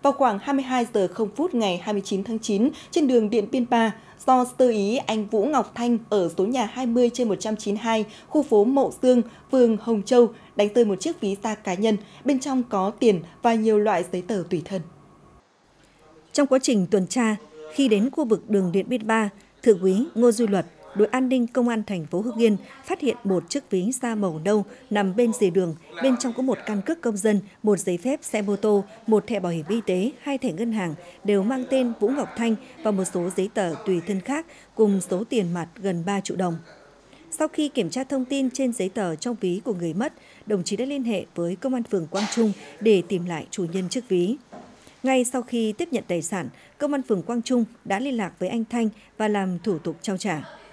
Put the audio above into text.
Vào khoảng 22 giờ 0 phút ngày 29 tháng 9, trên đường Điện Biên 3, do sơ ý anh Vũ Ngọc Thanh ở số nhà 20/192, khu phố Mậu Dương, phường Hồng Châu đánh rơi một chiếc ví da cá nhân, bên trong có tiền và nhiều loại giấy tờ tùy thân. Trong quá trình tuần tra, khi đến khu vực đường Điện Biên 3, Thượng úy Ngô Duy Luật, đội an ninh công an thành phố Hưng Yên phát hiện một chiếc ví da màu nâu nằm bên rìa đường, bên trong có một căn cước công dân, một giấy phép xe mô tô, một thẻ bảo hiểm y tế, 2 thẻ ngân hàng đều mang tên Vũ Ngọc Thanh và một số giấy tờ tùy thân khác cùng số tiền mặt gần 3 triệu đồng. Sau khi kiểm tra thông tin trên giấy tờ trong ví của người mất, đồng chí đã liên hệ với công an phường Quang Trung để tìm lại chủ nhân chiếc ví. Ngay sau khi tiếp nhận tài sản, công an phường Quang Trung đã liên lạc với anh Thanh và làm thủ tục trao trả.